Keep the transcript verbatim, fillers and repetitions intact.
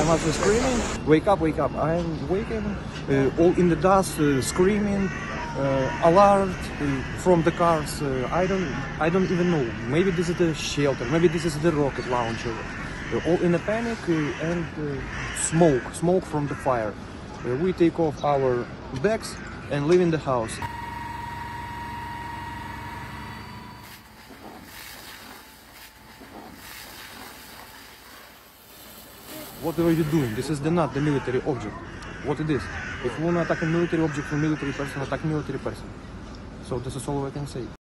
was uh, screaming, "Wake up, wake up!" I'm waking, uh, all in the dust, uh, screaming, uh, alert uh, from the cars. Uh, I don't, I don't even know. Maybe this is the shelter. Maybe this is the rocket launcher. Uh, all in a panic uh, and uh, smoke, smoke from the fire. Uh, we take off our bags and leave in the house. What are you doing? This is the, not the military object. What it is? If you want to attack a military object, a military person, attack military person. So this is all I can say.